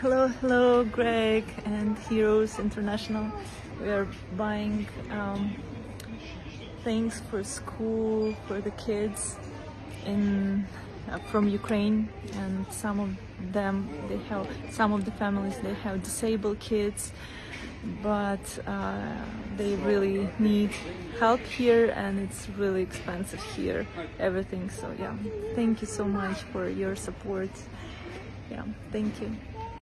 Hello, Greg and Heroes International. We are buying things for school for the kids from Ukraine, and some of the families they have disabled kids, but they really need help here, and it's really expensive here, everything. So yeah, thank you so much for your support. Yeah, thank you.